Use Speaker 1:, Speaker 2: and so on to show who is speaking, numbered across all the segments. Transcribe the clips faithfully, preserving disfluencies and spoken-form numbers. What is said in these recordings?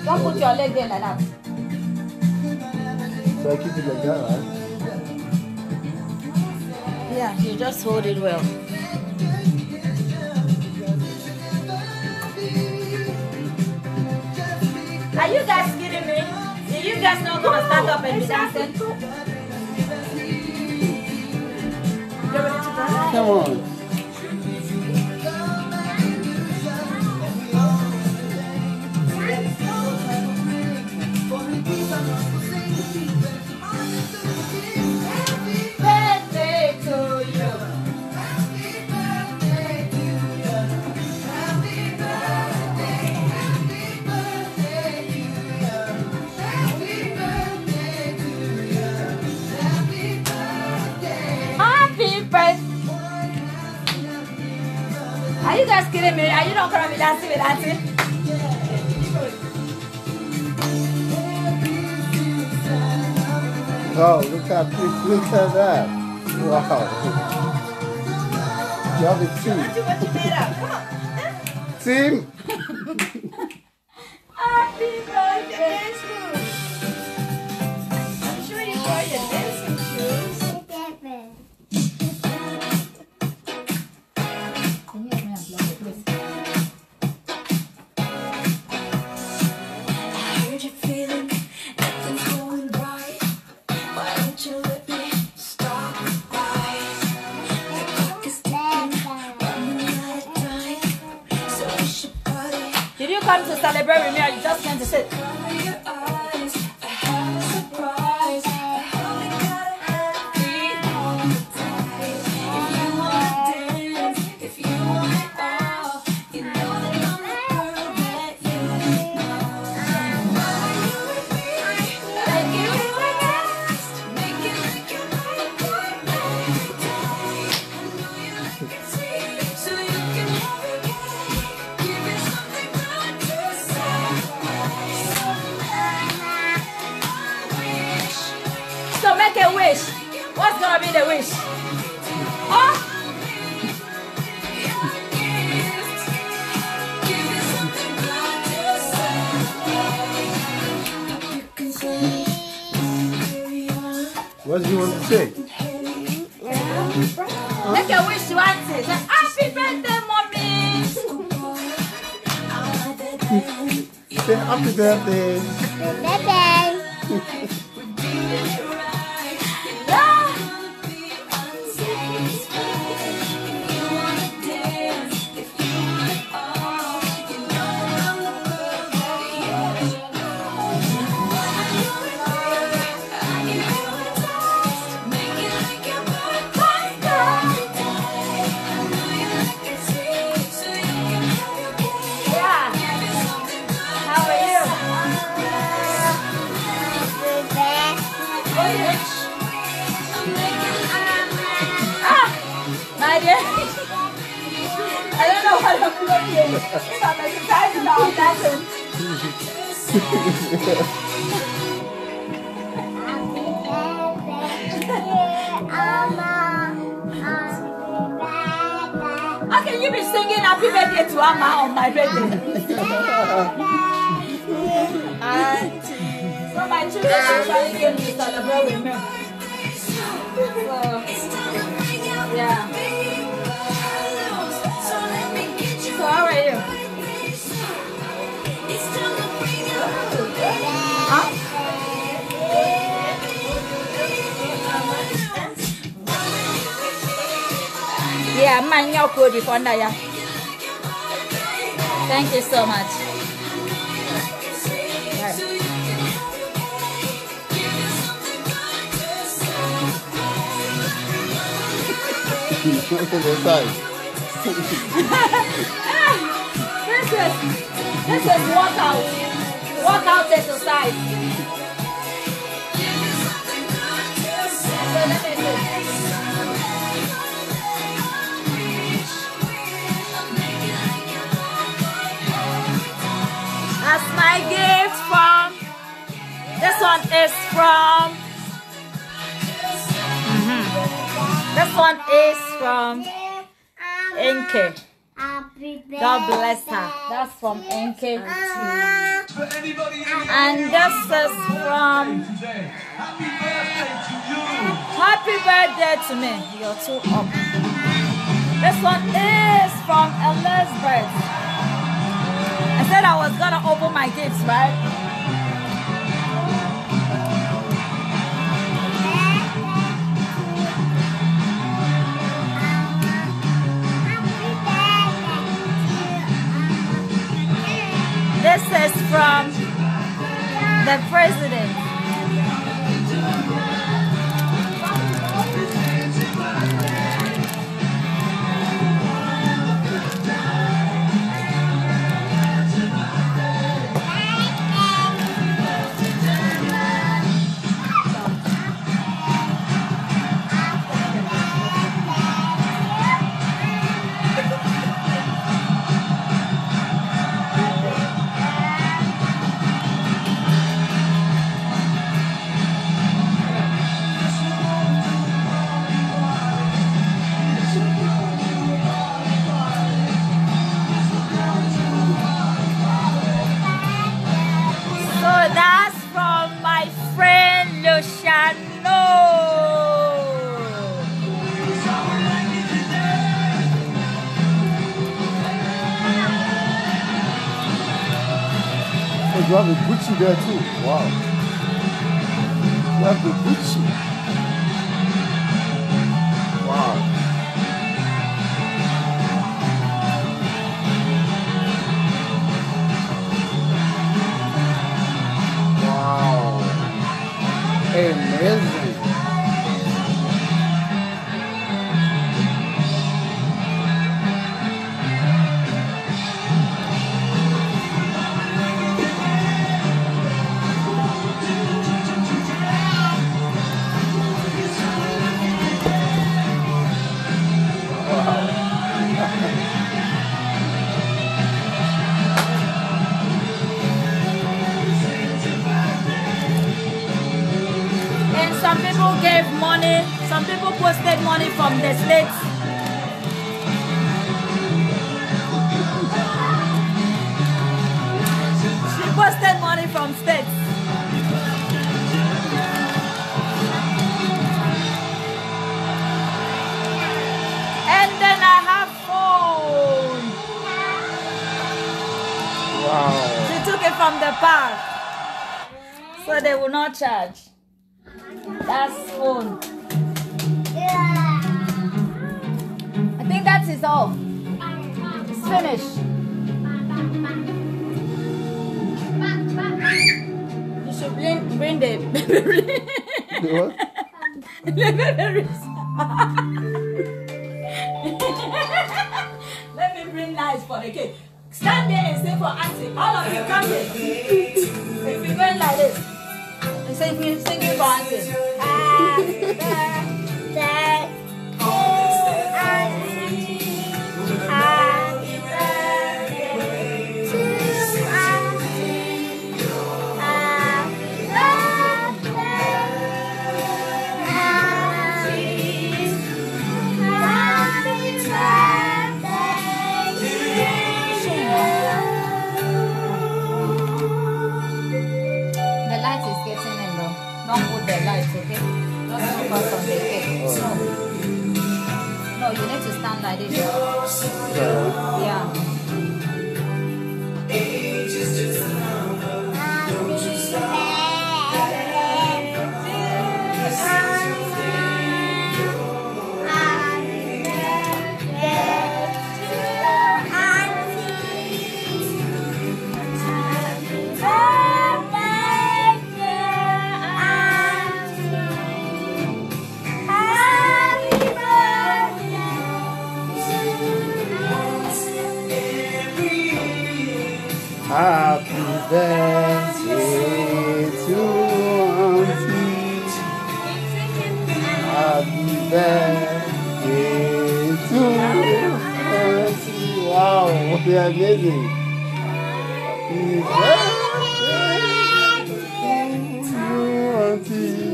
Speaker 1: Don't put your leg there like that.
Speaker 2: So I keep it like that, right?
Speaker 1: Yeah, you just hold it well. Are you guys kidding me? Are you guys not gonna stand up and be dancing? You ready to dance?
Speaker 2: Come on.
Speaker 1: Are you guys kidding me? Are you not gonna be dancing with dancing?
Speaker 2: Oh, look at look at that! Wow! You have a team. Team.
Speaker 1: Happy birthday to you. I'm sure you got your dancing shoes. Did you come to celebrate with me or you just came to sit? So make a wish. What's gonna be the wish? Oh!
Speaker 2: What do you want to say?
Speaker 1: Make a wish to auntie. Say, happy birthday, mommy.
Speaker 2: Say happy birthday.
Speaker 3: Birthday.
Speaker 1: I don't know what I'm doing. If I'm exercising or I'm dancing. How can you be singing happy birthday to Amma on my birthday? So my children actually came to celebrate with me. So, yeah. So how are you? Huh? Yeah, man, you're good before that, yeah. Thank you so much. Right.
Speaker 2: Look at the size.
Speaker 1: This is this is workout. Workout exercise. So let me do. That's my gift from. This one is from. Mm-hmm. This one is from Enke. God bless her. That's from Enke. And this is from Happy Birthday to Me. You're too up. This one is from Elizabeth. I said I was gonna open my gifts, right? This is from the president.
Speaker 2: You have a Gucci there too. Wow. You have the Gucci. Wow. Wow. Amazing.
Speaker 1: Some people gave money, some people posted money from the States. She posted money from States. And then I have phone.
Speaker 2: Wow.
Speaker 1: She took it from the park, so they will not charge. That's phone. I think that is all. It's finished. You should bring, bring the baby.
Speaker 2: What?
Speaker 1: The baby. Let me bring lights for the cake. Stand there and say for auntie. All of you come here. If you're going like this. Sing me, sing it for auntie. Happy birthday to auntie. Happy birthday to auntie. Happy birthday, auntie. Happy birthday to you. The light is getting in though. Don't put the lights, okay? Just focus on the cake. No. No, you need to stand like this. Yeah.
Speaker 2: Happy birthday to auntie. Happy birthday to auntie. Wow, they're amazing. Happy birthday to auntie.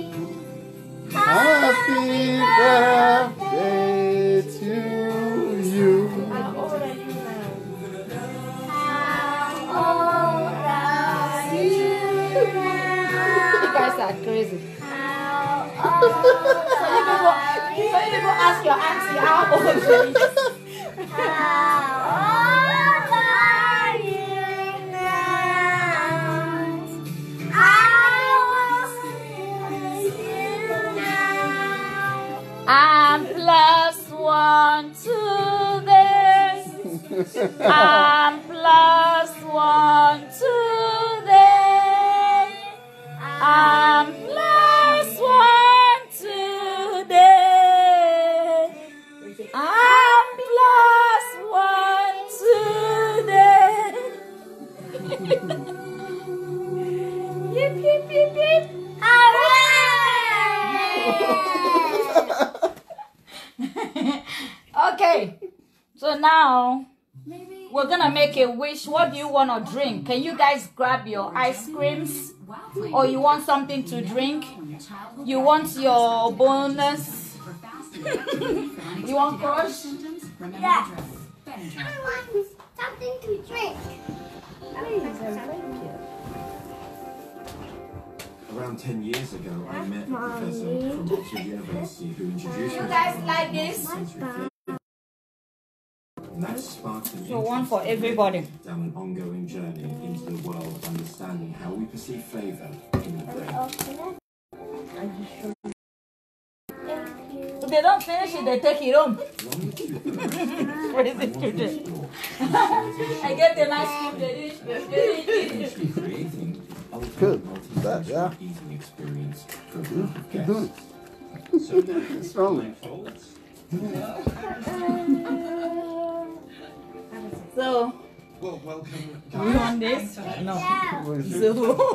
Speaker 2: Happy birthday to you.
Speaker 1: How old are are crazy.
Speaker 3: How old
Speaker 1: So you people, so you people ask your auntie how old she is.
Speaker 3: How old are you now? How old are you now?
Speaker 1: I'm plus one to this. I'm plus one to this. I'm plus one today. I'm plus one today. Yip, yip, yip, yip. Okay, so now we're gonna make a wish. What do you want to drink? Can you guys grab your ice creams? Or you want something to drink? You want your bonus? You want crush?
Speaker 3: Yes. I want something to drink.
Speaker 4: Around ten years ago, I met a professor from Oxford University who introduced
Speaker 1: You
Speaker 4: me
Speaker 1: guys
Speaker 4: to
Speaker 1: like this?
Speaker 4: sensory theory. And that sparked an
Speaker 1: So one for
Speaker 4: interest
Speaker 1: everybody.
Speaker 4: down an ongoing journey into the world of understanding how we perceive flavour in the brain.
Speaker 1: If they don't finish it, they take it home.
Speaker 4: Along with two thirds,
Speaker 1: What is
Speaker 4: I
Speaker 1: it
Speaker 4: want to
Speaker 1: today?
Speaker 4: explore
Speaker 1: I get the nice cream, they didn't- they didn't eat it.
Speaker 4: potentially creating the
Speaker 2: Good.
Speaker 4: ultimate
Speaker 2: That, yeah.
Speaker 4: multi-dimensional eating experience for a group of
Speaker 2: Keep doing
Speaker 4: guests.
Speaker 2: it.
Speaker 4: So now
Speaker 2: What's wrong?
Speaker 4: blindfolds.
Speaker 1: So,
Speaker 4: Well, welcome,
Speaker 1: you want this? No. So,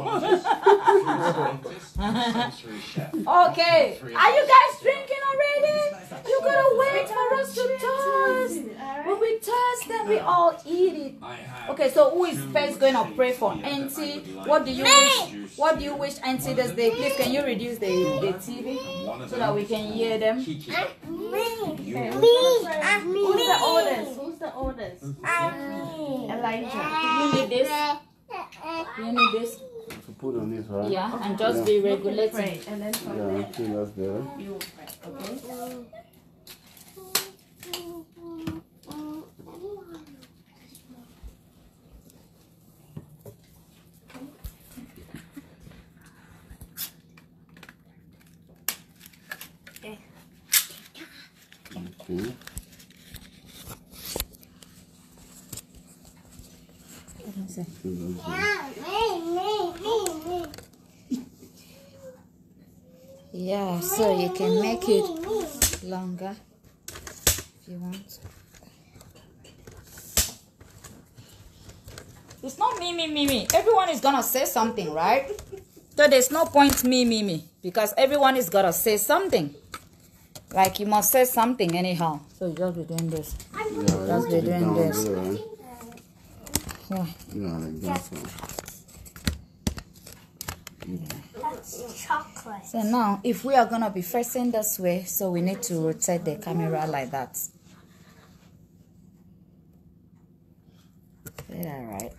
Speaker 4: sensory chef.
Speaker 1: okay. Are you guys drinking already? You gotta wait for us to toast. When we toast, then we all eat it.
Speaker 4: I have
Speaker 1: Okay, so who is first going to pray for Auntie? What do you wish? What do you wish Auntie does? They please can you reduce the the T V
Speaker 4: one of
Speaker 1: so that we can hear them?
Speaker 4: Kiki.
Speaker 3: Me.
Speaker 4: You-
Speaker 1: Who's the oldest? Who's the oldest?
Speaker 3: Me.
Speaker 1: Elijah. You need this. You need this.
Speaker 2: To put on this, right?
Speaker 1: Yeah, and just be regulating.
Speaker 2: Yeah, I think that's there. Okay.
Speaker 1: Yeah, so you can make it longer if you want. It's not me, me, me, me. Everyone is gonna say something, right? So there's no point me, me, me, because everyone is gonna say something. Like you must say something anyhow. So you just be doing this.
Speaker 2: Yeah,
Speaker 1: Just be
Speaker 2: keep it
Speaker 1: doing
Speaker 2: down
Speaker 1: this.
Speaker 2: there, right?
Speaker 1: Yeah.
Speaker 2: Yeah, like that. So.
Speaker 3: That's chocolate.
Speaker 1: So now, if we are gonna be facing this way, so we need to rotate the camera like that. Is that right?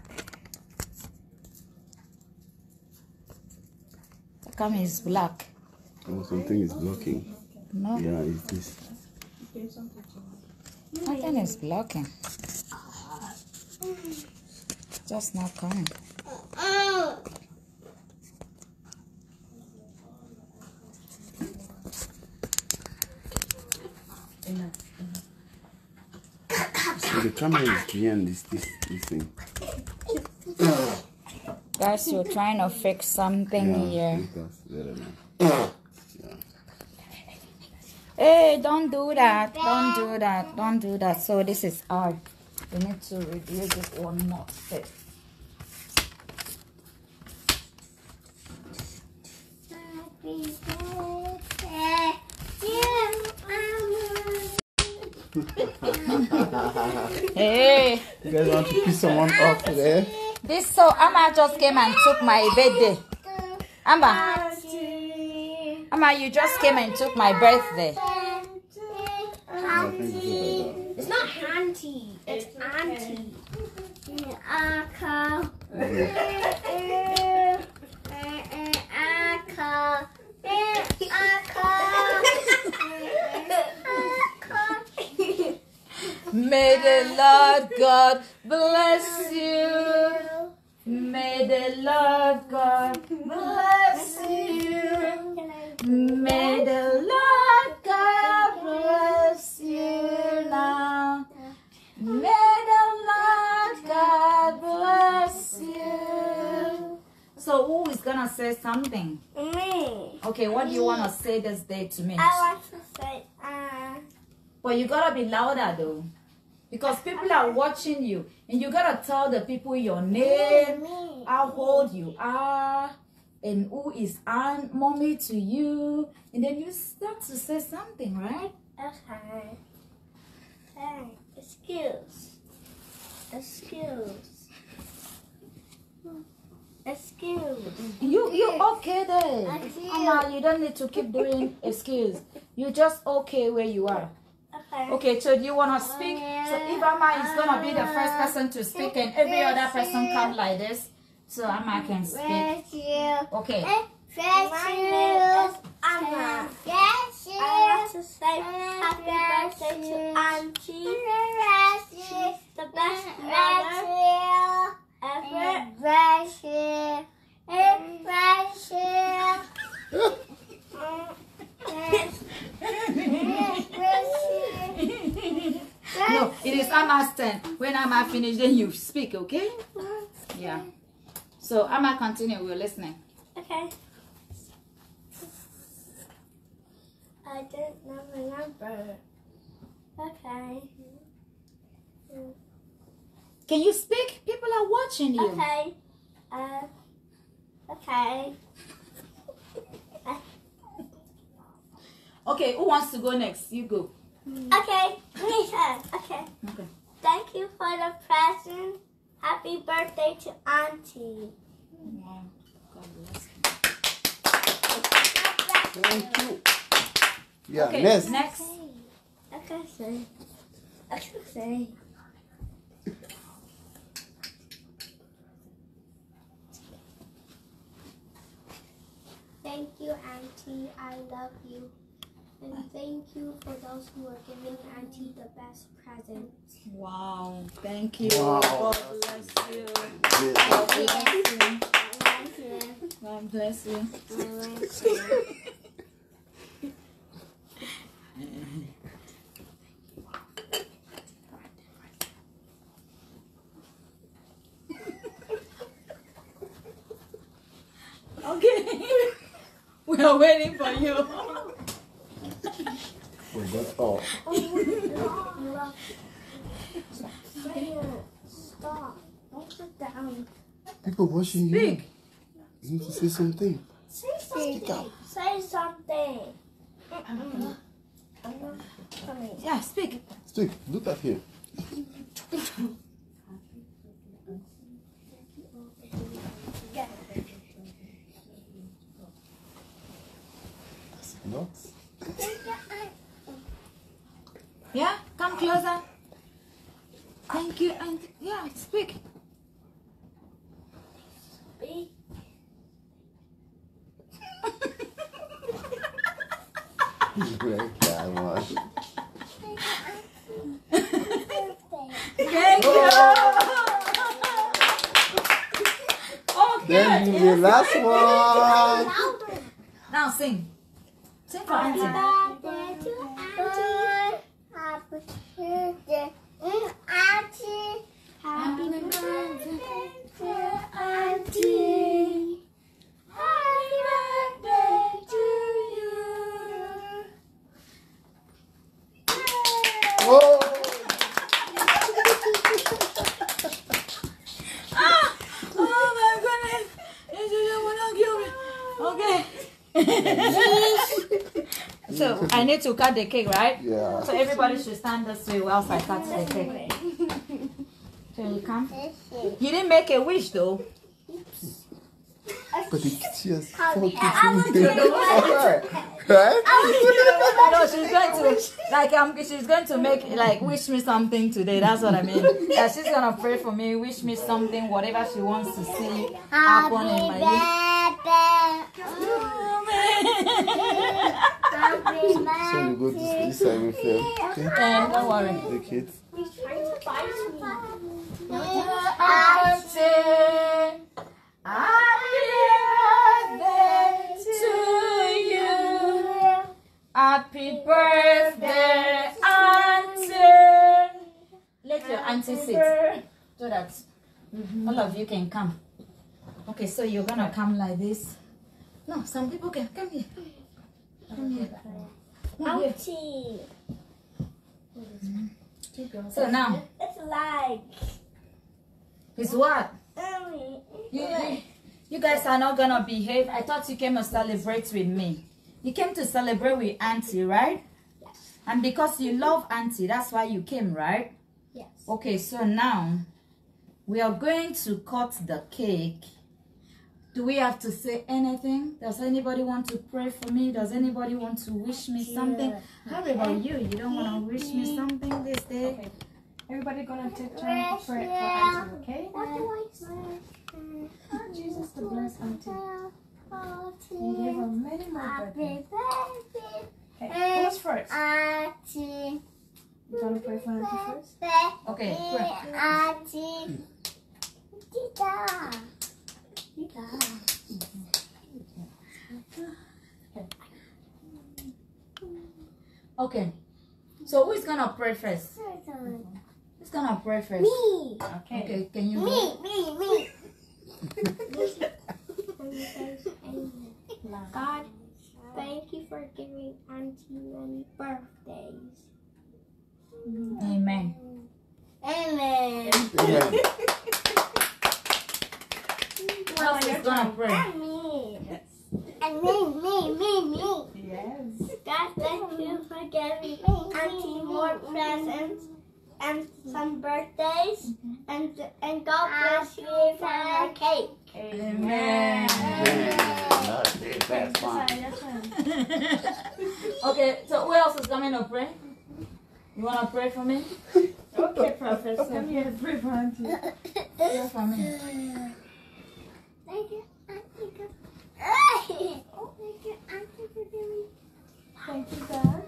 Speaker 1: The camera is black.
Speaker 2: Oh, something is blocking.
Speaker 1: No,
Speaker 2: Yeah, it's this.
Speaker 1: nothing is blocking. Just not coming.
Speaker 2: So the camera is behind this, this, this thing.
Speaker 1: Guys, you're trying to fix something
Speaker 2: Yeah,
Speaker 1: here.
Speaker 2: that's better now.
Speaker 1: Hey, don't do that. Don't do that. Don't do that. So this is hard. We need to reduce it one more step.
Speaker 3: Happy birthday, dear Mama.
Speaker 1: Hey,
Speaker 2: You guys want to piss someone off today?
Speaker 1: this so Amma just came and took my birthday. Amma, Amma, you just came and took my birthday.
Speaker 2: I think it's good like
Speaker 3: It's not auntie, it's auntie. Uncle.
Speaker 2: that.
Speaker 3: Uncle.
Speaker 1: May the Lord God bless you. May the Lord God bless you. May the Lord God bless you now. May the Lord God bless you. So who is gonna say something?
Speaker 5: Me.
Speaker 1: Okay, what do you wanna say this day to me?
Speaker 5: I want to say, uh,
Speaker 1: But you gotta be louder though. Because people are watching you. And you gotta tell the people your name,
Speaker 5: me.
Speaker 1: how old you are, and who is Aunt Mommy to you. And then you start to say something, right?
Speaker 5: Okay. Hey, excuse. Excuse. Excuse.
Speaker 1: You you okay there?
Speaker 5: Excuse.
Speaker 1: Mama, you don't need to keep doing excuse. You just okay where you are.
Speaker 5: Okay.
Speaker 1: Okay, so do you wanna speak? So if Amma is gonna be the first person to speak and every other person come like this, so Amma can speak.
Speaker 5: Bless you.
Speaker 1: Okay.
Speaker 5: My name is Anna. Bless you. I want to say happy birthday to Auntie. She's the best mother ever. Bless you. Bless you.
Speaker 1: No, it is Amma's turn. When Amma finish, then you speak, okay? Yeah. So Amma, continue. We're listening.
Speaker 5: Okay. I don't know my number. Okay.
Speaker 1: Can you speak? People are watching you.
Speaker 5: Okay. Uh. Okay.
Speaker 1: Okay, who wants to go next? You go.
Speaker 5: Okay. Me turn. Okay.
Speaker 1: Okay.
Speaker 5: Thank you for the present. Happy birthday to Auntie.
Speaker 1: Wow. God bless you.
Speaker 2: Thank you. Yeah,
Speaker 1: Okay,
Speaker 2: next.
Speaker 1: next.
Speaker 5: Okay, say. Okay, say. Thank you, Auntie. I love you. And thank you for those who are giving Auntie the best present.
Speaker 1: Wow. Thank you.
Speaker 2: Wow.
Speaker 1: God bless you.
Speaker 2: Yeah.
Speaker 1: God bless you.
Speaker 5: I love you.
Speaker 1: God bless you.
Speaker 5: I love you.
Speaker 1: Okay. We are waiting for you.
Speaker 2: Well, that's all.
Speaker 5: Stop. Don't sit down.
Speaker 2: People watching you.
Speaker 1: Speak.
Speaker 2: You need to say something.
Speaker 5: Say something. Say something. I'm not coming.
Speaker 1: Yeah, speak.
Speaker 2: Speak. Look at here. No?
Speaker 1: Yeah, come closer. Thank you. And yeah, speak.
Speaker 5: Speak.
Speaker 2: Break that one.
Speaker 1: Thank you.
Speaker 2: Then
Speaker 1: Okay.
Speaker 2: you the last one.
Speaker 1: Now sing. Sing for Auntie.
Speaker 5: Birthday to Auntie. Happy birthday to Auntie. Happy birthday to Auntie. Happy birthday to you.
Speaker 2: Whoa.
Speaker 1: Ah! Oh my goodness. This is the one who Okay. So I need to cut the cake, right?
Speaker 2: Yeah.
Speaker 1: So everybody should stand this way whilst I cut the cake. So you come. You didn't make a wish though.
Speaker 2: But the tears fall to
Speaker 5: I want to
Speaker 2: you.
Speaker 5: do
Speaker 2: Right? Right?
Speaker 1: No, she's going to like um she's going to make like wish me something today. That's what I mean. Yeah, she's gonna pray for me, wish me something, whatever she wants to see happen in my life.
Speaker 5: Happy Happy
Speaker 2: So you go to this side with them. Okay?
Speaker 1: Eh, don't worry.
Speaker 2: The kids.
Speaker 5: He's trying to bite me.
Speaker 1: Auntie, happy birthday to you. Happy birthday, auntie. Let your auntie sit so that all of you can come. Okay, so you're gonna come like this. No, some people can come here. Come here. Come here.
Speaker 5: Ouchie.
Speaker 1: So now,
Speaker 5: It's like.
Speaker 1: it's what?
Speaker 5: Um,
Speaker 1: You, you, you guys are not gonna behave. I thought you came to celebrate with me. You came to celebrate with Auntie, right?
Speaker 5: Yes.
Speaker 1: And because you love Auntie, that's why you came, right?
Speaker 5: Yes.
Speaker 1: Okay, so now we are going to cut the cake. Do we have to say anything? Does anybody want to pray for me? Does anybody want to wish me something? How about you? You don't want to wish me something this day?
Speaker 6: Okay. Everybody gonna take turn to pray for Auntie, okay?
Speaker 5: What do I say?
Speaker 6: Oh, Jesus to bless Auntie.
Speaker 5: Auntie.
Speaker 6: And give her many more
Speaker 5: Happy
Speaker 6: birthdays.
Speaker 5: birthday.
Speaker 6: Okay, who's first?
Speaker 5: Auntie.
Speaker 6: You gonna pray for Auntie first?
Speaker 1: Okay, pray.
Speaker 5: Auntie. Tita. Tita.
Speaker 1: Okay. So who is gonna pray first? Who's gonna pray first?
Speaker 5: Me.
Speaker 6: Okay.
Speaker 1: Okay, can you?
Speaker 5: Me. Me. Me. God, thank you for giving Auntie many birthdays.
Speaker 1: Amen.
Speaker 5: Amen.
Speaker 2: Amen.
Speaker 1: Who else is gonna pray?
Speaker 5: And me. And me, me, me, me.
Speaker 6: Yes.
Speaker 5: God, thank you for giving Auntie more presents and some birthdays. And and God bless you for her cake.
Speaker 1: Amen.
Speaker 2: That's it. That's fine.
Speaker 1: Okay, so who else is coming to pray? You wanna pray for me?
Speaker 6: Okay, Professor. Come here to pray for Auntie.
Speaker 1: Pray for me.
Speaker 5: Thank you, Auntie. Oh, thank you, Auntie, for giving.
Speaker 6: Thank you, God.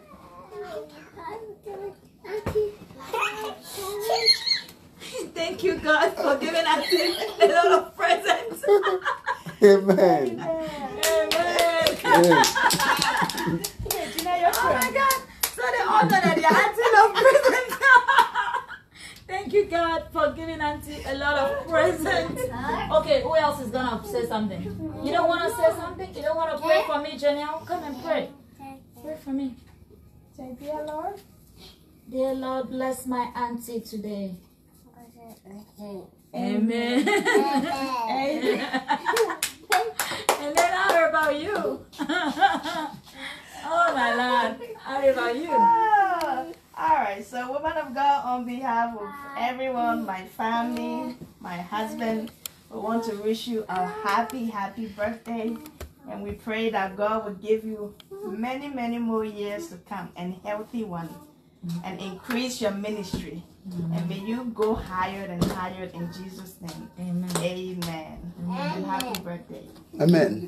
Speaker 1: Thank you, God, for giving us a lot of presents.
Speaker 2: Amen.
Speaker 1: Amen.
Speaker 2: Yes.
Speaker 6: Gina, your
Speaker 1: Oh my
Speaker 6: turn.
Speaker 1: God. So they all know that they're auntie of presents. Thank you, God, for giving Auntie a lot of presents. Okay, who else is gonna say something? You don't wanna say something? You don't wanna pray for me, Janelle? Come and pray. Pray for me.
Speaker 6: Say, dear Lord.
Speaker 1: Dear Lord, bless my auntie today. Amen.
Speaker 6: Amen.
Speaker 1: And then how about you? Oh my Lord. How about you?
Speaker 6: Oh, all right. So, woman of God, on behalf of everyone, my family, my husband, we want to wish you a happy, happy birthday. And we pray that God will give you many, many more years to come and healthy ones. And increase your ministry. And may you go higher and higher in Jesus' name.
Speaker 1: Amen.
Speaker 6: Amen. And happy birthday.
Speaker 2: Amen.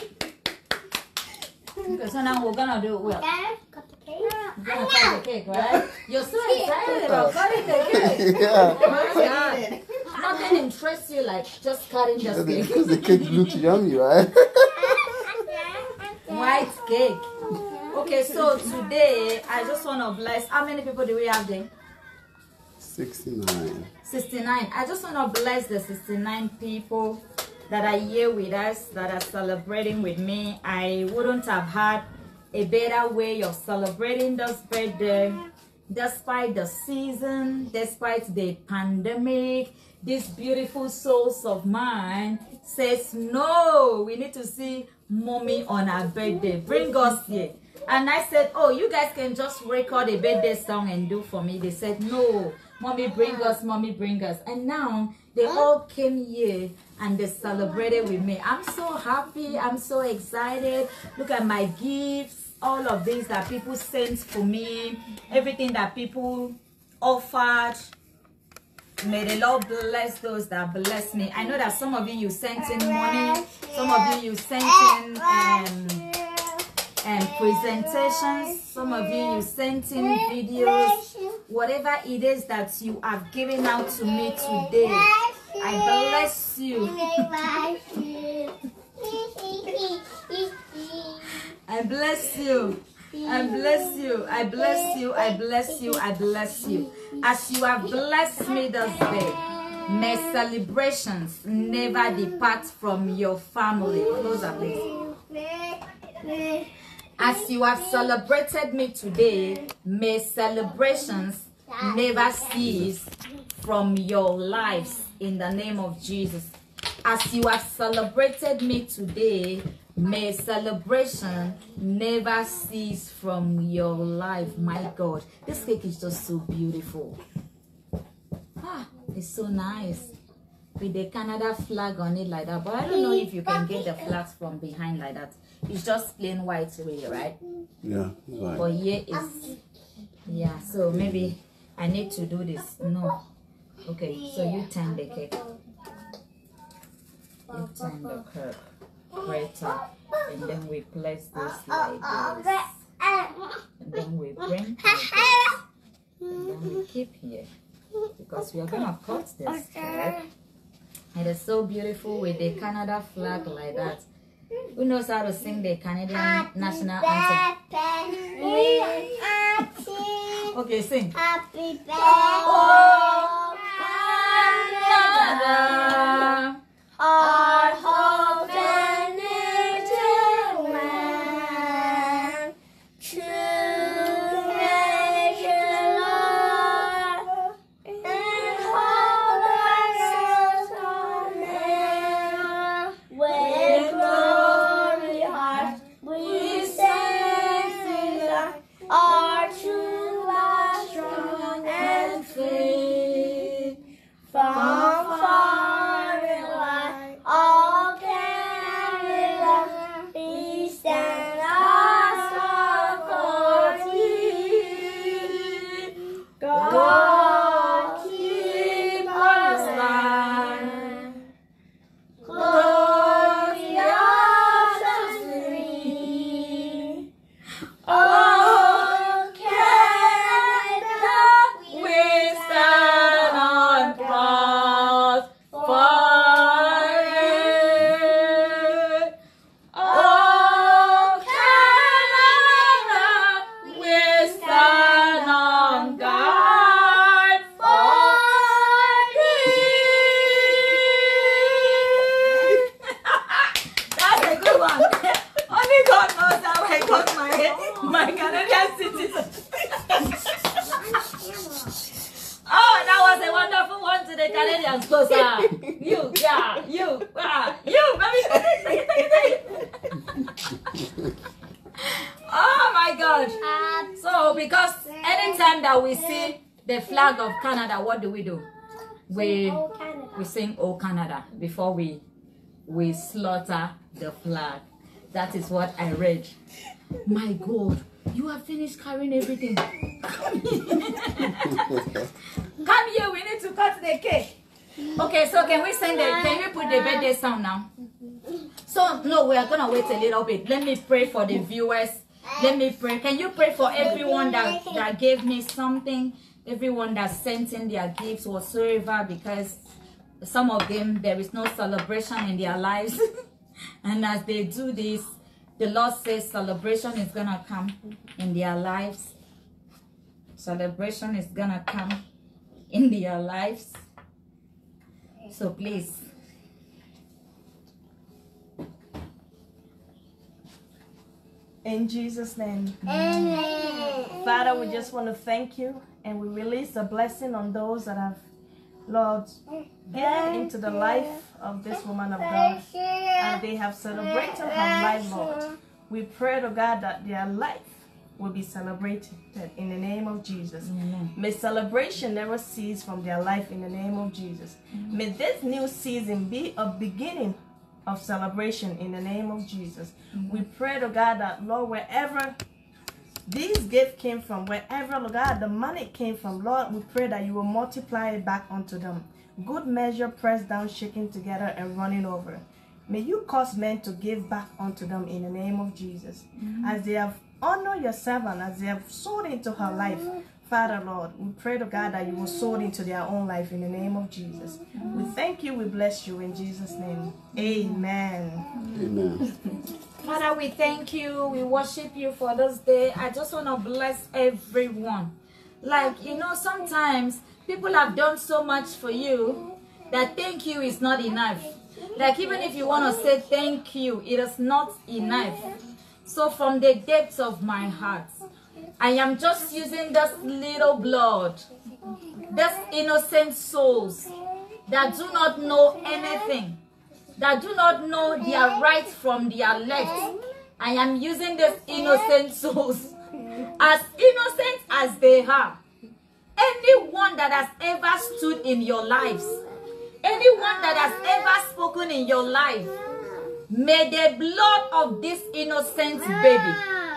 Speaker 1: Okay, so now we're gonna do what?
Speaker 5: Dad, cut the cake.
Speaker 1: We're gonna cut the cake, right? You're so excited about cutting the cake.
Speaker 2: Yeah.
Speaker 1: Oh my God. Nothing interests you like just cutting the cake.
Speaker 2: Because the cake looks yummy, right?
Speaker 1: White cake. Okay, so today I just want to bless. How many people do we have there?
Speaker 2: sixty-nine.
Speaker 1: sixty-nine. I just want to bless the sixty-nine people that are here with us, that are celebrating with me. I wouldn't have had a better way of celebrating this birthday, despite the season, despite the pandemic. These beautiful souls of mine says, no, we need to see mommy on our birthday. Bring us here. And I said, oh, you guys can just record a birthday song and do for me. They said, no, mommy, bring us, mommy, bring us. And now they all came here and they celebrated with me. I'm so happy. I'm so excited. Look at my gifts, all of these that people sent for me, everything that people offered. May the Lord bless those that bless me. I know that some of you, you sent in money. Some of you, you sent in um, and presentations. Some of you, you sent in videos. Whatever it is that you have given out to me today, I bless you. I bless you. I bless you. I bless you. I bless you. I bless you. As you have blessed me this day, may celebrations never depart from your family. Close up, please. As you have celebrated me today, may celebrations never cease from your lives in the name of Jesus. As you have celebrated me today, may celebration never cease from your life. My God, this cake is just so beautiful. Ah, it's so nice with the Canada flag on it like that. But I don't know if you can get the flags from behind like that. It's just plain white, really, right?
Speaker 2: Yeah, right.
Speaker 1: But here is, yeah. So maybe I need to do this. No. Okay. So you turn the cake. You turn the cake. Greater, and then we place this like this, and then we bring like this, and then we keep here because we are gonna cut this cake. It is so beautiful with the Canada flag like that. Who knows how to sing the Canadian national anthem? Okay, sing.
Speaker 5: Happy birthday,
Speaker 1: Oh, Canada,
Speaker 5: our hope and little land, true measure, Lord, and hold ourselves on there. With glory hearts we stand, our true love strong and free. From far and wide, all Canada, we stand our authority. God keep us land, glorious free. Oh, Canada, we stand on cross for you. Oh, Canada, we stand on guard for thee. That's a good one. Only God knows how I got my my Canadian citizen. Oh, that was a wonderful one to the Canadians. Cause uh, you, yeah, you, uh, you, baby. Take it, take it, take it. Oh my God. So because anytime that we see the flag of Canada, what do we do? We we sing "Oh Canada" before we we slaughter the flag. That is what I read. My God, you have finished carrying everything. Come here. Come here, we need to cut the cake. Okay, so can we send the, can we put the birthday sound now? So, no, we are going to wait a little bit. Let me pray for the viewers. Let me pray. Can you pray for everyone that, that gave me something? Everyone that sent in their gifts whatsoever, because some of them, there is no celebration in their lives. And as they do this, the Lord says celebration is going to come in their lives. Celebration is going to come in their lives. So please.
Speaker 6: In Jesus' name.
Speaker 5: Amen.
Speaker 6: Father, we just want to thank you, and we release a blessing on those that have, Lord, given into the life of this woman of God, and they have celebrated her life, Lord. We pray to God that their life will be celebrated in the name of Jesus.
Speaker 1: Amen.
Speaker 6: May celebration never cease from their life in the name of Jesus. Amen. May this new season be a beginning of celebration in the name of Jesus. Amen. We pray to God that, Lord, wherever these gifts came from, wherever, Lord God, the money came from, Lord, we pray that you will multiply it back unto them. Good measure, pressed down, shaken together, and running over. May you cause men to give back unto them in the name of Jesus. Mm-hmm. As they have honored your servant, as they have sowed into her life, Father, Lord, we pray to God that you will sow into their own life in the name of Jesus. Mm-hmm. We thank you, we bless you in Jesus' name. Amen.
Speaker 2: Amen.
Speaker 5: Father, we thank you. We worship you for this day. I just want to bless everyone. Like, you know, sometimes people have done so much for you that thank you is not enough. Like, even if you want to say thank you, it is not enough. So from the depths of my heart, I am just using this little blood, these innocent souls that do not know anything, that do not know their right from their left. I am using these innocent souls, as innocent as they are. Anyone that has ever stood in your lives, anyone that has ever spoken in your life, may the blood of this innocent baby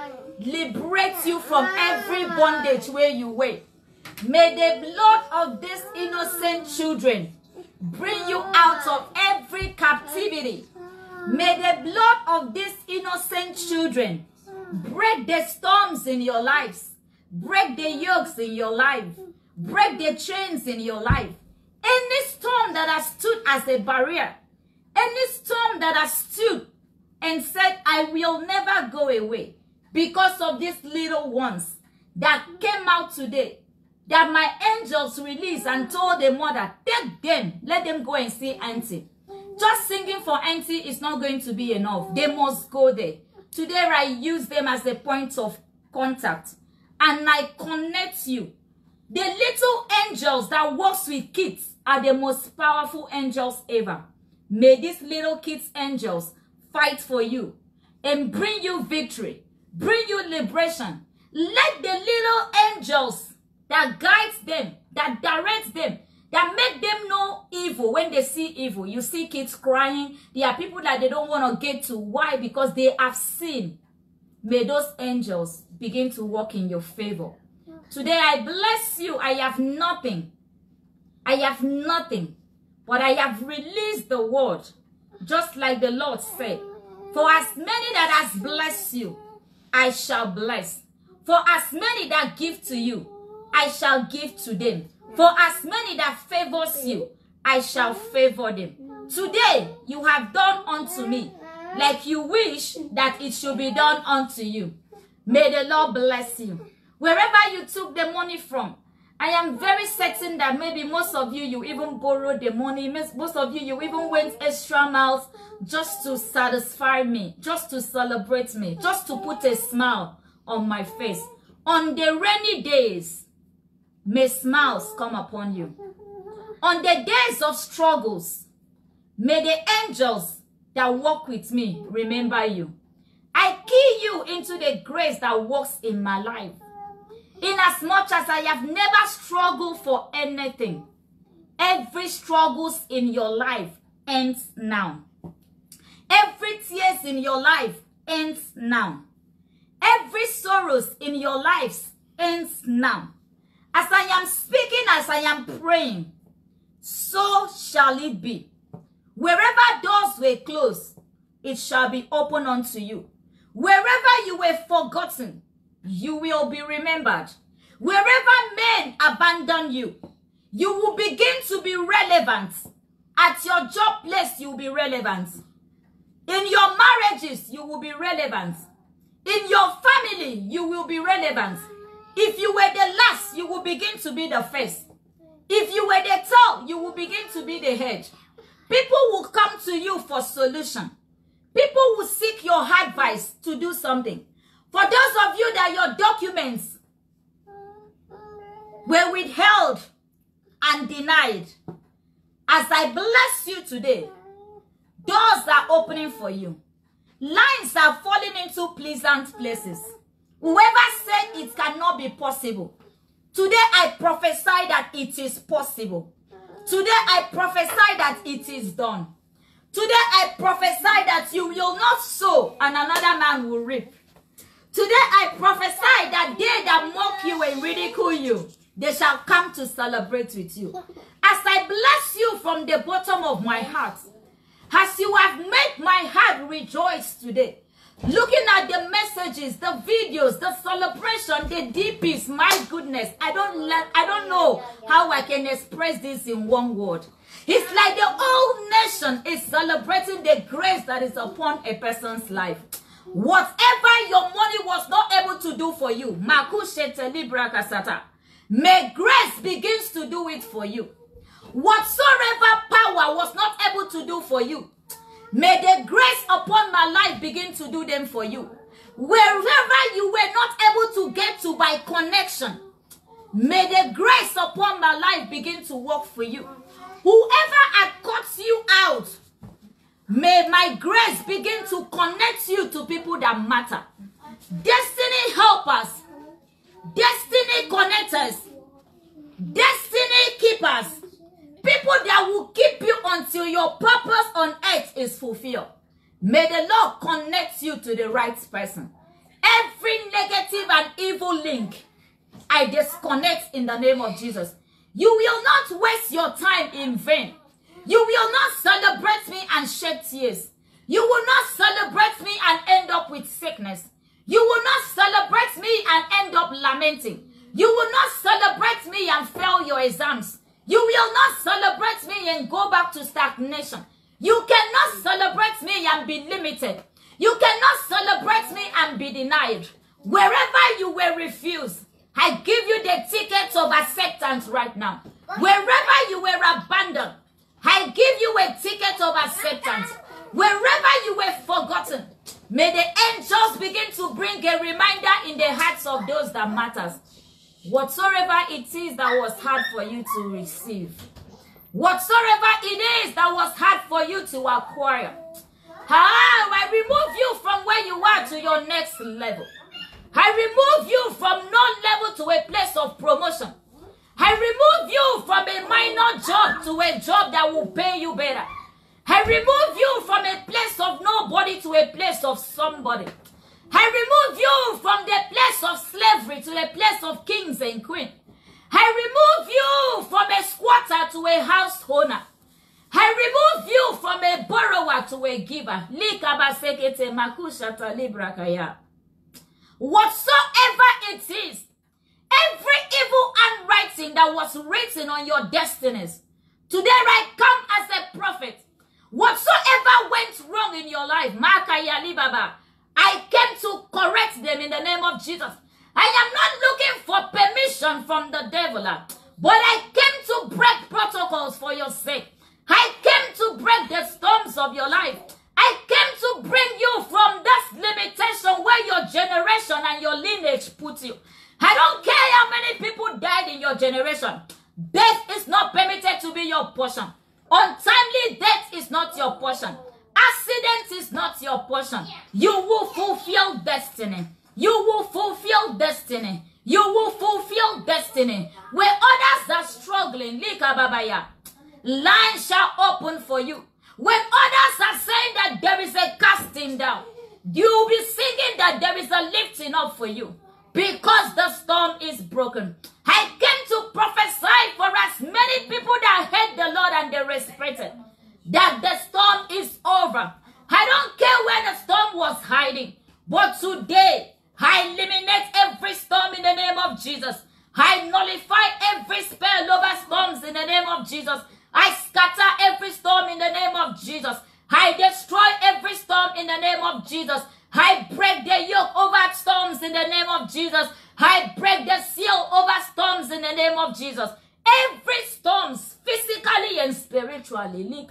Speaker 5: liberate you from every bondage where you were. May the blood of these innocent children bring you out of every captivity. May the blood of these innocent children break the storms in your lives, break the yokes in your life, break the chains in your life. Any storm that has stood as a barrier, any storm that has stood and said, I will never go away because of these little ones that came out today, that my angels released and told the mother, take them, let them go and see auntie. Just singing for auntie is not going to be enough. They must go there. Today I use them as a point of contact and I connect you. The little angels that works with kids are the most powerful angels ever. May these little kids angels fight for you and bring you victory, bring you liberation. Let the little angels that guides them, that directs them, that make them know evil when they see evil. You see kids crying. There are people that they don't want to get to. Why? Because they have seen. May those angels begin to work in your favor. Today I bless you. I have nothing. I have nothing. But I have released the word. Just like the Lord said. For as many that has blessed you, I shall bless. For as many that give to you, I shall give to them. For as many that favors you, I shall favor them. Today, you have done unto me like you wish that it should be done unto you. May the Lord bless you. Wherever you took the money from, I am very certain that maybe most of you, you even borrowed the money. Most of you, you even went extra miles just to satisfy me, just to celebrate me, just to put a smile on my face. On the rainy days, may smiles come upon you. On the days of struggles, may the angels that walk with me remember you. I key you into the grace that works in my life. Inasmuch as I have never struggled for anything, every struggles in your life ends now. Every tears in your life ends now. Every sorrows in your lives ends now. As I am speaking, as I am praying, so shall it be. Wherever doors were closed, it shall be open unto you. Wherever you were forgotten, you will be remembered. Wherever men abandon you, you will begin to be relevant. At your job place, you will be relevant. In your marriages, you will be relevant. In your family, you will be relevant. If you were the last, you will begin to be the first. If you were the tail, you will begin to be the head. People will come to you for solution. People will seek your advice to do something. For those of you that your documents were withheld and denied, as I bless you today, doors are opening for you. Lines are falling into pleasant places. Whoever said it cannot be possible, today I prophesy that it is possible. Today I prophesy that it is done. Today I prophesy that you will not sow and another man will reap. Today I prophesy that they that mock you and ridicule you, they shall come to celebrate with you. As I bless you from the bottom of my heart, As you have made my heart rejoice today, looking at the messages, the videos, the celebration, the D Ps, my goodness, I don't let, I don't know how I can express this in one word. It's like the whole nation is celebrating the grace that is upon a person's life. Whatever your money was not able to do for you, may grace begins to do it for you. Whatsoever power was not able to do for you, may the grace upon my life begin to do them for you. Wherever you were not able to get to by connection, may the grace upon my life begin to work for you. Whoever had cut you out, may my grace begin to connect you to people that matter. Destiny helpers, destiny connectors, destiny keepers, people that will keep you until your purpose on earth is fulfilled. May the Lord connect you to the right person. Every negative and evil link, I disconnect in the name of Jesus. You will not waste your time in vain. You will not celebrate me and shed tears. You will not celebrate me and end up with sickness. You will not celebrate me and end up lamenting. You will not celebrate me and fail your exams. You will not celebrate me and go back to stagnation. You cannot celebrate me and be limited. You cannot celebrate me and be denied. Wherever you were refused, I give you the ticket of acceptance right now. Wherever you were abandoned, I give you a ticket of acceptance. Wherever you were forgotten, may the angels begin to bring a reminder in the hearts of those that matters. Whatsoever it is that was hard for you to receive, whatsoever it is that was hard for you to acquire, ah, I remove you from where you are to your next level. I remove you from no level to a place of promotion. I remove you from a minor job to a job that will pay you better. I remove you from a place of nobody to a place of somebody. I remove you from the place of slavery to a place of kings and queens. I remove you from a squatter to a house owner. I remove you from a borrower to a giver. Whatsoever it is, every evil handwriting that was written on your destinies, today I come as a prophet. Whatsoever went wrong in your life, I came to correct them in the name of Jesus. I am not looking for permission from the devil, but I came to break protocols for your sake. I came to break the storms of your life. I came to bring you from that limitation where your generation and your lineage put you. I don't care how many people died in your generation. Death is not permitted to be your portion. Untimely death is not your portion. Accident is not your portion. You will fulfill destiny. You will fulfill destiny. You will fulfill destiny. Where others are struggling, lines shall open for you. When others are saying that there is a casting down, you will be singing that there is a lifting up for you. Because the storm is broken. I came to prophesy for as many people that hate the Lord and they respect it, that the storm is over. I don't care where the storm was hiding, but today I eliminate every storm in the name of Jesus. I nullify every spell over storms in the name of Jesus. I scatter every storm in the name of Jesus. I destroy every storm in the name of Jesus. I break the yoke over storms in the name of Jesus. I break the seal over storms in the name of Jesus. Every storm, physically and spiritually.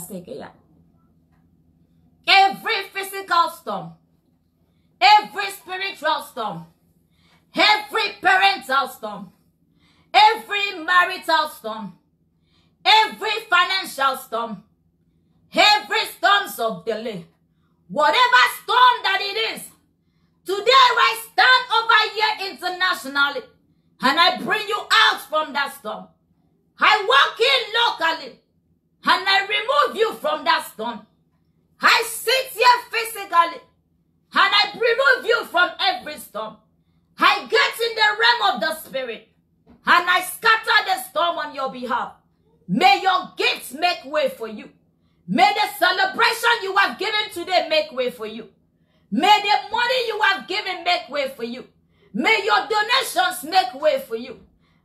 Speaker 5: Every physical storm. Every spiritual storm. Every parental storm. Every marital storm. Every financial storm. Every storms of delay. Whatever storm that it is, today I stand over here internationally and I bring you out from that storm. I walk in locally and I remove you from that storm. I sit here physically and I remove you from every storm. I get in the realm of the spirit and I scatter the storm on your behalf. May your gates make way for you. May the celebration you have given today make way for you. May the money you have given make way for you. May your donations make way for you.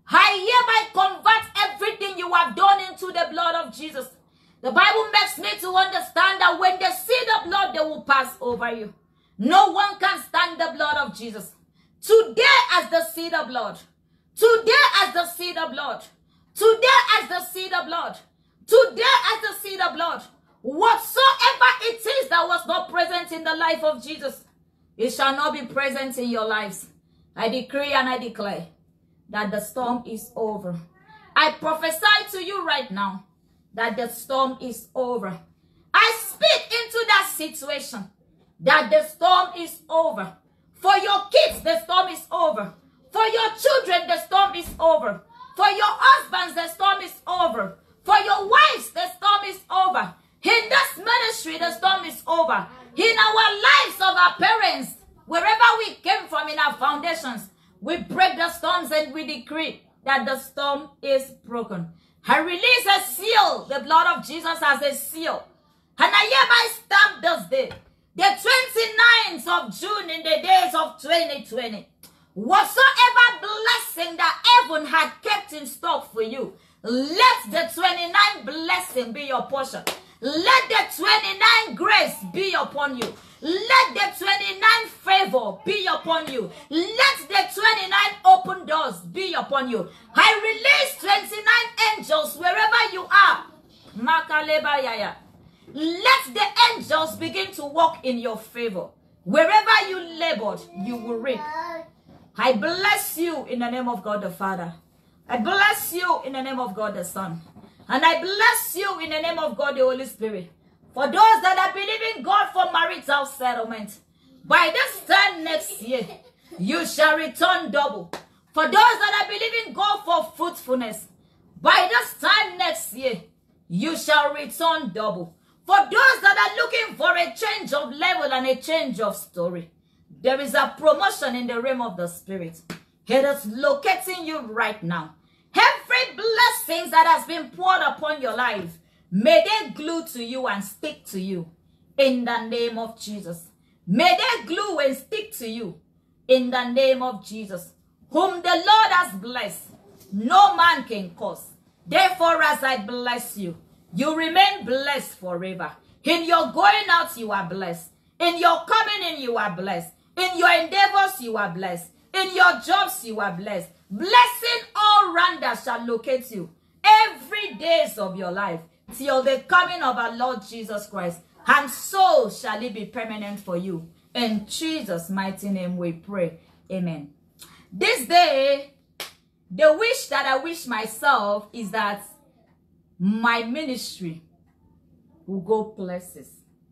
Speaker 5: I hereby convert everything you have done into the blood of Jesus. The Bible makes me to understand that when they see the blood, they will pass over you. No one can stand the blood of Jesus. Today as the seed of blood. Today as the seed of blood. Today as the seed of blood. Today as the seed of blood. Whatsoever it is that was not present in the life of Jesus, it shall not be present in your lives. I decree and I declare that the storm is over. I prophesy to you right now that the storm is over. I speak into that situation that the storm is over. For your kids, the storm is over. For your children, the storm is over. For your husbands, the storm is over. For your wives, the storm is over. In this ministry, the storm is over. In our lives of our parents, wherever we came from in our foundations, we break the storms and we decree that the storm is broken. I release a seal, the blood of Jesus as a seal. And I hereby stamp this day, the twenty-ninth of June in the days of twenty twenty. Whatsoever blessing that heaven had kept in stock for you, let the twenty-nine blessing be your portion. Let the twenty-nine grace be upon you. Let the twenty-nine favor be upon you. Let the twenty-nine open doors be upon you. I release twenty-nine angels wherever you are. Makalebayaya. Let the angels begin to walk in your favor. Wherever you labored, you will reap. I bless you in the name of God the Father. I bless you in the name of God the Son. And I bless you in the name of God the Holy Spirit. For those that are believing God for marital settlement, by this time next year, you shall return double. For those that are believing God for fruitfulness, by this time next year, you shall return double. For those that are looking for a change of level and a change of story, there is a promotion in the realm of the Spirit. It is locating you right now. Every blessing that has been poured upon your life, may they glue to you and stick to you in the name of Jesus. May they glue and stick to you in the name of Jesus. Whom the Lord has blessed, no man can curse. Therefore, as I bless you, you remain blessed forever. In your going out, you are blessed. In your coming in, you are blessed. In your endeavors, you are blessed. In your jobs, you are blessed. Blessing all round shall locate you every days of your life till the coming of our Lord Jesus Christ. And so shall it be permanent for you. In Jesus' mighty name we pray. Amen. This day, the wish that I wish myself is that my ministry will go places,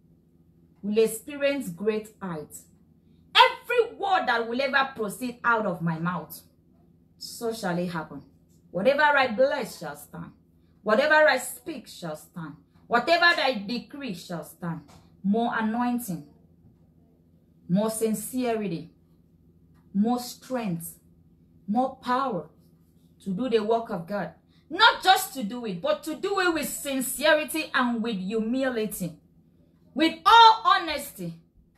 Speaker 5: will experience great heights. Every word that will ever proceed out of my mouth, so shall it happen. Whatever I bless shall stand. Whatever I speak shall stand. Whatever I decree shall stand. More anointing, more sincerity, more strength, more power to do the work of God. Not just to do it, but to do it with sincerity and with humility. With all honesty.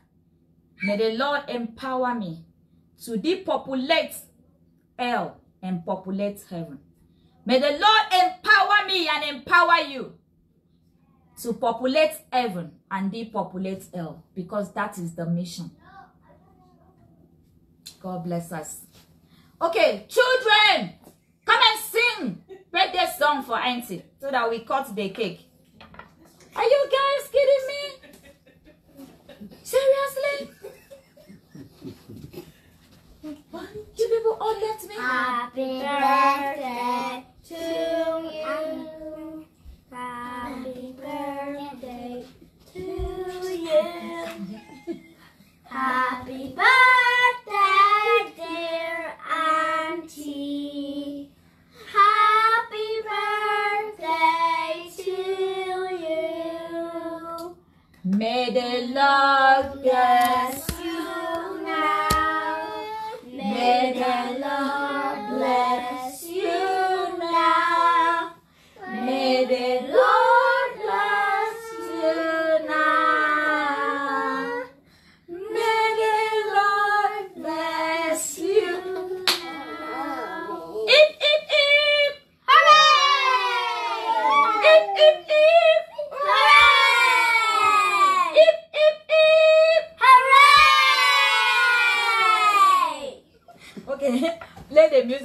Speaker 5: May the Lord empower me to depopulate hell and populate heaven. May the Lord empower me and empower you to populate heaven and depopulate hell, because that is the mission. God bless us. Okay, children, come and sing birthday song for Auntie so that we cut the cake. Are you guys kidding me? Seriously? You people all left me.
Speaker 7: Happy birthday to you. Happy birthday to you. Happy birthday, dear Auntie. Happy birthday to you.
Speaker 5: May the Lord bless
Speaker 7: You now. May the Lord bless you now. May the Lord bless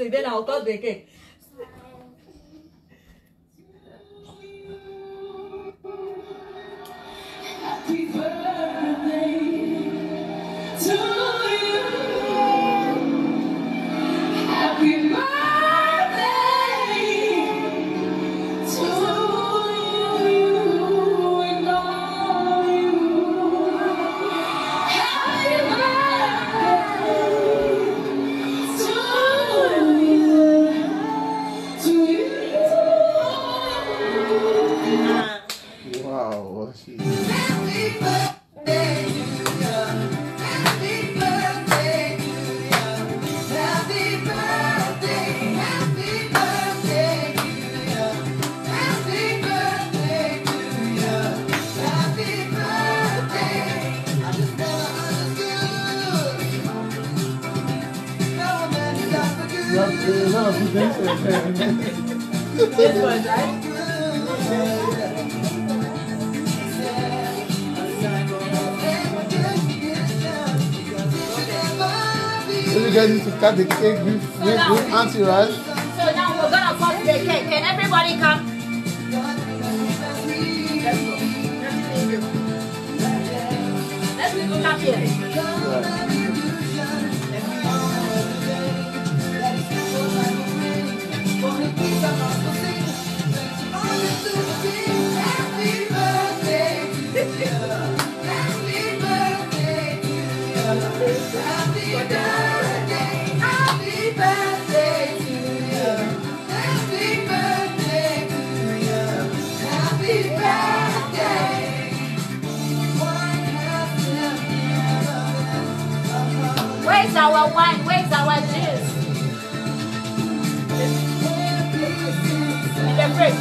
Speaker 5: it, then I'll cut the cake.
Speaker 8: Happy birthday to you. Happy birthday to you and all you. Happy birthday to you, to you.
Speaker 2: Wow, what she
Speaker 8: Happy birthday to you. Happy birthday to you. Happy birthday. Happy birthday to you. Happy birthday to you. Happy birthday. I just never understood. No man is out for good.
Speaker 2: you have to you have to dance and
Speaker 5: This one, right?
Speaker 2: So you guys need to cut the cake with, with, with auntie, right?
Speaker 5: So now we're gonna cut the cake. Can everybody come? Let's go. Let's go. Come here. Where's our wine? Where's our juice? In the fridge.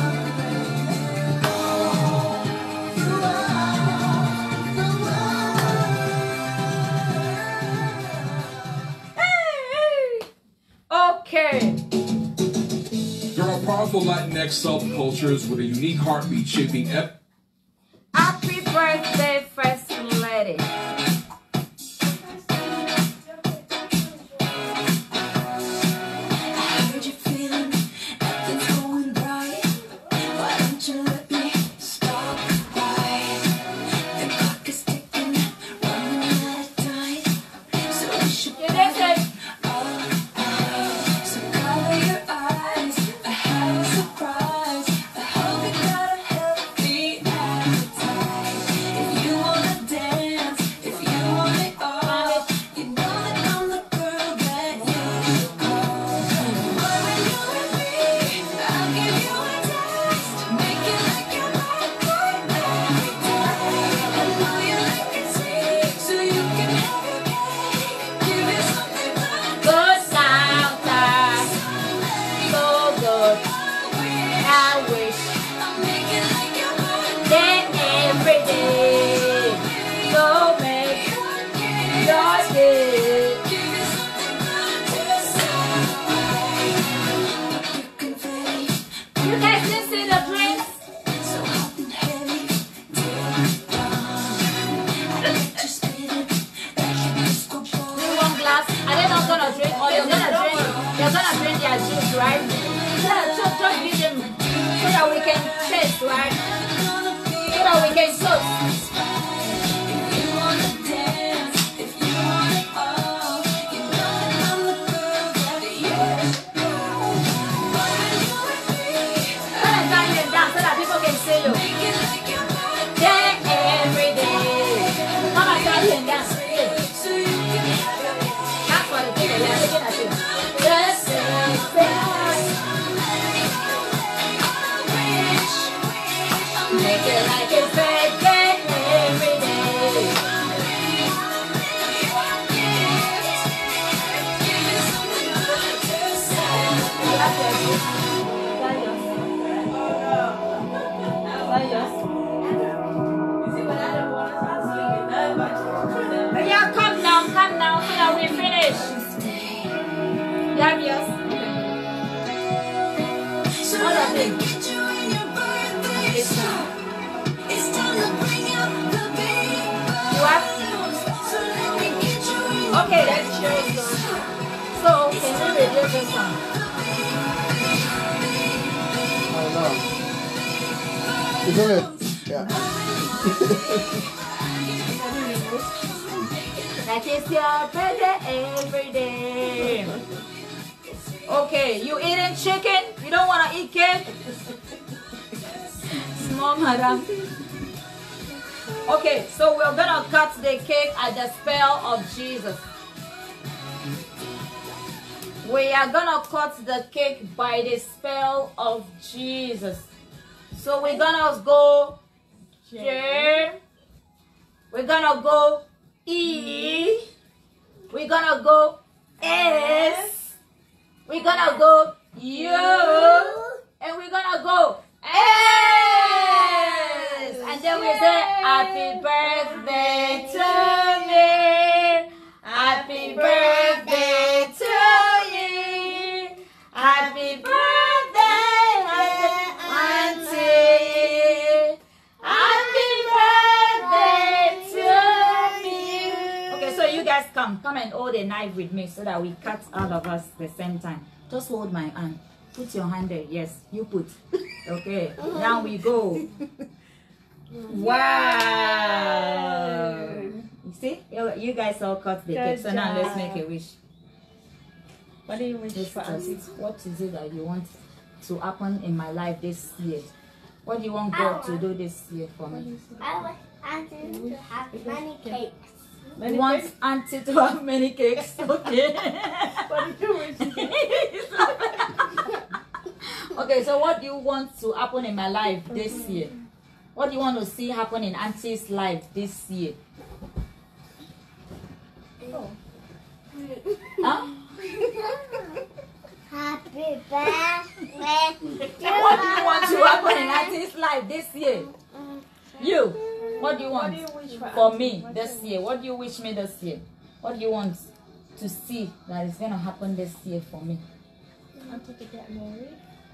Speaker 5: Hey! Okay.
Speaker 9: There are powerful Latinx subcultures with a unique heartbeat shaping ep-
Speaker 5: Happy birthday, First Lady. You did it. Good Santa. So good. I wish that every day. So make your day. You guys didn't see the drinks? Do one glass. Are they not gonna drink? Or they're gonna drink? They're gonna drink their juice, right? Yeah, just, just give them so that we can taste, right? So that we can toast. Come and join them down so that people can see you. Yeah, every day. Come and join them down. Yeah. That's for the people. They're looking at you. Just say, make it like it's birthday every day. Yeah, come down, come down so that we finish. You have yours? All of it.
Speaker 2: Isn't it? Yeah.
Speaker 5: That is your birthday every day. Okay, you eating chicken? You don't want to eat cake? Small madam. Okay, so we're gonna cut the cake at the spell of Jesus. We are gonna cut the cake by the spell of Jesus. So we're gonna go J. We're gonna go E. We're gonna go S. We're gonna go U. And we're gonna go S. And then we say happy birthday to me. Happy birthday to you. Happy birthday, auntie. Happy birthday to me. Okay, so you guys come. Come and hold a knife with me so that we cut all of us the same time. Just hold my hand. Put your hand there. Yes, you put. Okay, now we go. Wow. You see? You, you guys all cut the cake. So now let's make a wish.
Speaker 6: What do you wish
Speaker 5: Just,
Speaker 6: for
Speaker 5: just,
Speaker 6: Auntie?
Speaker 5: what is it that you want to happen in my life this year? What do you want God to do this year for me?
Speaker 7: I want Auntie to have many cakes.
Speaker 5: You
Speaker 6: Many
Speaker 5: want
Speaker 6: cakes?
Speaker 5: Auntie to have many cakes? Okay.
Speaker 6: What do you wish?
Speaker 5: Okay, so what do you want to happen in my life this year? What do you want to see happen in Auntie's life this year?
Speaker 6: Oh.
Speaker 5: Huh?
Speaker 7: Happy birthday.
Speaker 5: What do you want to happen in Auntie's life this year? You, what do you
Speaker 6: What
Speaker 5: want
Speaker 6: do you wish for
Speaker 5: for
Speaker 6: Auntie?
Speaker 5: me
Speaker 6: What
Speaker 5: this year? What do you wish me this year? What do you want to see that is going to happen this year for me?
Speaker 6: Auntie to get married?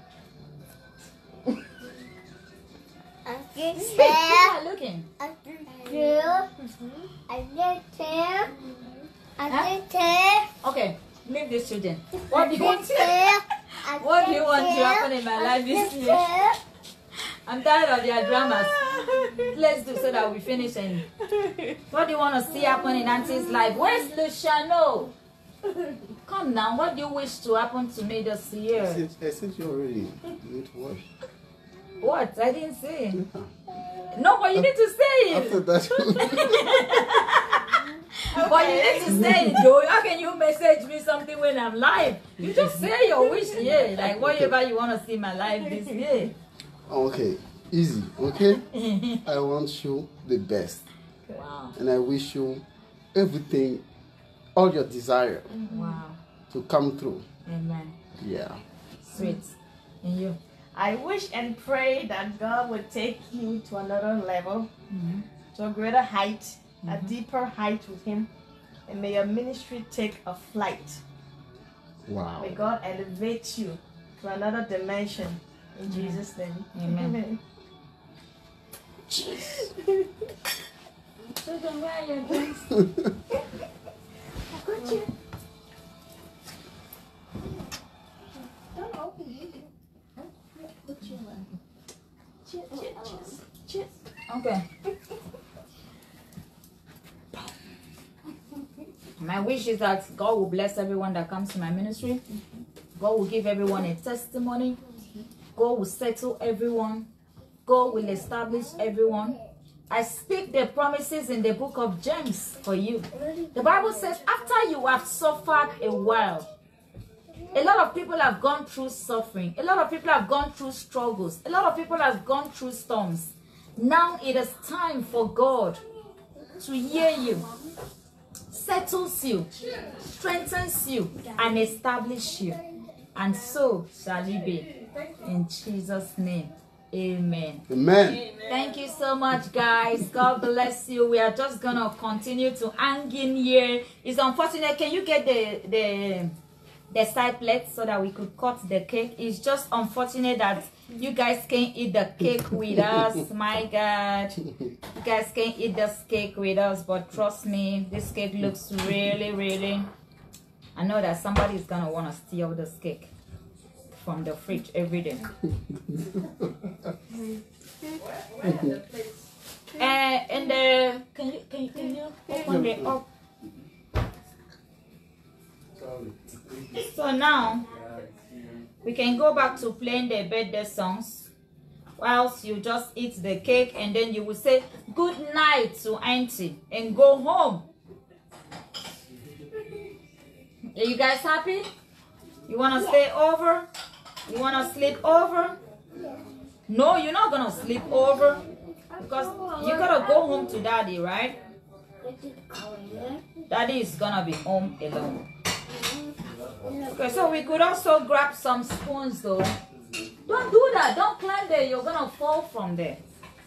Speaker 7: Auntie
Speaker 5: You
Speaker 7: Tail.
Speaker 5: are looking.
Speaker 7: Auntie Tail. Auntie Tail. Auntie Tail.
Speaker 5: Okay, leave these children. What do you want?
Speaker 7: Tail.
Speaker 5: What do you want to happen in my life this year? I'm tired of their dramas. Let's do so that we finish. And what do you want to see happen in Auntie's life? Where's Luciano? Come now. What do you wish to happen to me this year?
Speaker 2: Since, I sent you already. You need to wash.
Speaker 5: What? I didn't say. No, but you need to say
Speaker 2: After
Speaker 5: it.
Speaker 2: that,
Speaker 5: But you need to say it, though. How can you message me something when I'm live? You just say your wish here, like whatever you want to see in my life this year.
Speaker 2: okay, easy, okay? I want you the best.
Speaker 5: Wow.
Speaker 2: And I wish you everything, all your desire
Speaker 5: Wow.
Speaker 2: to come through.
Speaker 5: Amen.
Speaker 2: Yeah.
Speaker 5: Sweet. And you?
Speaker 6: I wish and pray that God would take you to another level,
Speaker 5: Mm-hmm.
Speaker 6: to a greater height, a deeper height with Him. And may your ministry take a flight.
Speaker 2: Wow.
Speaker 6: May God elevate you to another dimension. In Jesus' name.
Speaker 5: Amen. Children, where are your drinks? I got you.
Speaker 6: Don't open it. Put your cheers, cheers, cheers, cheers.
Speaker 5: Okay. My wish is that God will bless everyone that comes to my ministry. God will give everyone a testimony. God will settle everyone. God will establish everyone. I speak the promises in the book of James for you. The Bible says, after you have suffered a while, a lot of people have gone through suffering. A lot of people have gone through struggles. A lot of people have gone through storms. Now it is time for God to hear you, settles you, strengthens you, and establish you. And so shall it be. In Jesus' name, amen.
Speaker 2: Amen.
Speaker 5: Thank you so much, guys. God bless you. We are just going to continue to hang in here. It's unfortunate. Can you get the... the the side plate so that we could cut the cake? It's just unfortunate that you guys can't eat the cake with us. My God, you guys can't eat this cake with us, but trust me, this cake looks really, really... I know that somebody is gonna want to steal this cake from the fridge every day. And and the can you can you can you open it up? So now we can go back to playing the birthday songs whilst you just eat the cake, and then you will say good night to Auntie and go home. Are you guys happy? You want to stay over? You want to sleep over? No, you're not going to sleep over because you got to go home to Daddy, right? Daddy is going to be home alone. Okay, so we could also grab some spoons though. Don't do that. Don't climb there. You're going to fall from there.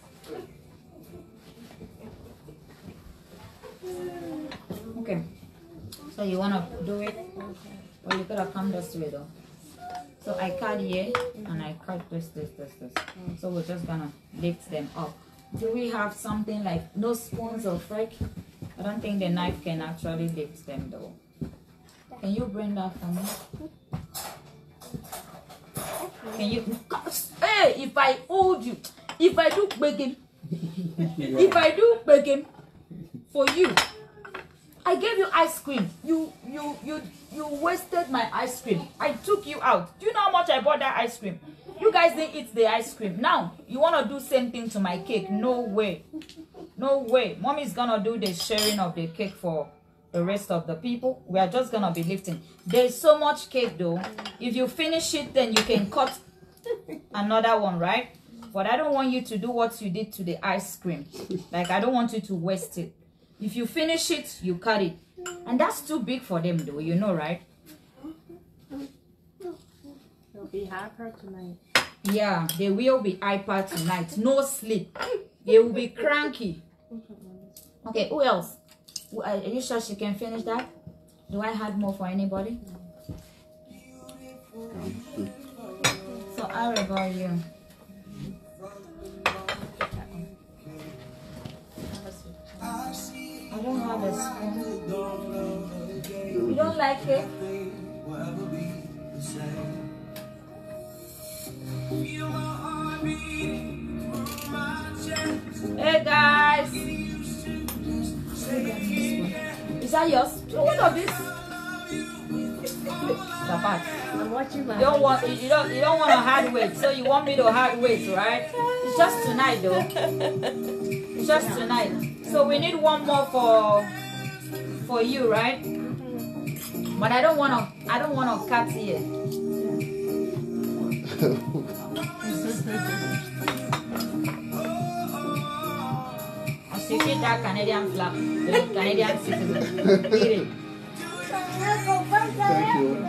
Speaker 5: Okay. So you want to do it? Well, you got to come this way though. So I cut here and I cut this, this, this, this. So we're just going to lift them up. Do we have something like no spoons or fork? I don't think the knife can actually lift them though. Can you bring that for me? Can you? Hey, if I hold you, if I do begging, if I do begging for you, I gave you ice cream. You, you, you, you wasted my ice cream. I took you out. Do you know how much I bought that ice cream? You guys didn't eat the ice cream. Now you want to do same thing to my cake? No way, no way. Mommy's gonna do the sharing of the cake for the rest of the people. We are just gonna be lifting. There's so much cake though. If you finish it, then you can cut another one, right? But I don't want you to do what you did to the ice cream. Like, I don't want you to waste it. If you finish it, you cut it. And that's too big for them though, you know, right?
Speaker 6: They'll be hyper tonight.
Speaker 5: Yeah, they will be hyper tonight. No sleep. They will be cranky. Okay, who else? Are you sure she can finish that? Do I have more for anybody? So how about you? I don't have a spoon. You don't like it? Hey guys! Is that yours? What of this?
Speaker 6: I'm watching my.
Speaker 5: You don't want you don't you don't want to hard weight, so you want me to hard weight, right? It's just tonight though. It's just tonight. So we need one more for for you, right? But I don't wanna I don't wanna cut here. As you get that Canadian flag, the Canadian citizen. Eat it.
Speaker 2: Thank you.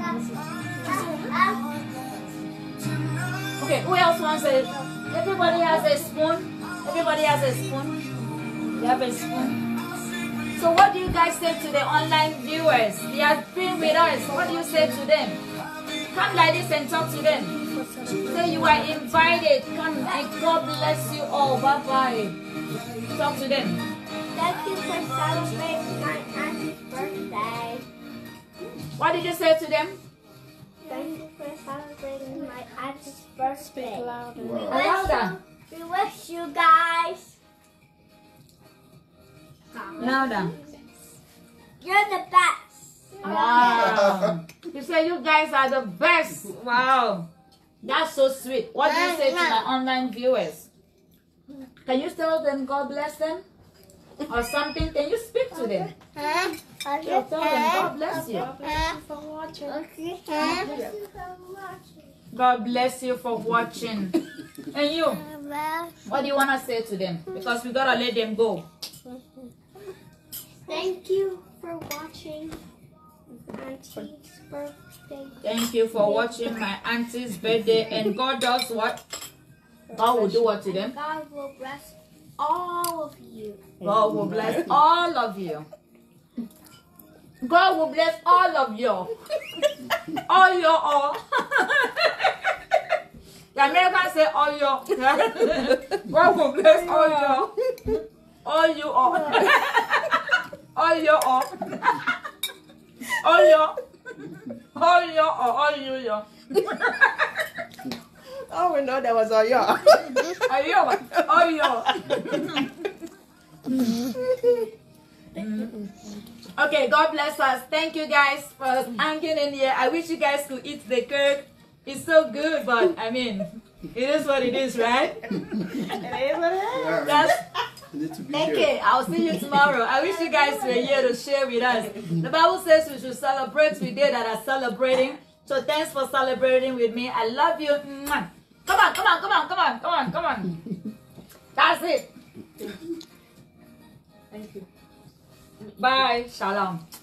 Speaker 5: Okay, who else wants a? Everybody has a spoon. Everybody has a spoon. You have a spoon. So what do you guys say to the online viewers? They have been with us. What do you say to them? Come like this and talk to them. Say you are invited. Come and God bless you all. Bye bye. Talk to them.
Speaker 7: Thank you for celebrating my auntie's birthday.
Speaker 5: What did you say to them?
Speaker 7: Thank you for celebrating my auntie's birthday.
Speaker 6: Louder.
Speaker 7: We wish
Speaker 5: Louder.
Speaker 7: you, we wish you guys.
Speaker 5: Louder.
Speaker 7: You're the best.
Speaker 5: Wow. You say you guys are the best. Wow. That's so sweet. What do you say to my online viewers? Can you tell them God bless them? Or something? Can you speak to them?
Speaker 7: Huh?
Speaker 5: Yeah, tell them God bless you.
Speaker 6: For watching.
Speaker 7: Okay. Thank you for watching.
Speaker 5: God bless you for watching. And you?
Speaker 7: Well,
Speaker 5: What do you want to say to them? Because we got to let them go.
Speaker 7: thank you for watching auntie's birthday.
Speaker 5: Thank you for watching my auntie's birthday. And God does what? God will do what to them?
Speaker 7: God will bless all of you.
Speaker 5: God will bless all of you. God will bless all of you. All your all. The Americans say all your. God will bless all your. All you all. All your all. All your. All your all. All you your.
Speaker 6: Oh, we know that was all y'all.
Speaker 5: Ayo, ayo. Okay, God bless us. Thank you guys for hanging in here. I wish you guys could eat the cake. It's so good, but I mean, it is what it is, right?
Speaker 6: It is what it is.
Speaker 5: That's
Speaker 2: You need to be
Speaker 5: okay.
Speaker 2: here.
Speaker 5: I'll see you tomorrow. I wish you guys were here to share with us. The Bible says we should celebrate with they that are celebrating. So thanks for celebrating with me. I love you. Mwah. Come on, come on, come on, come on, come on, come on. That's it.
Speaker 1: Thank you.
Speaker 5: Bye. Shalom.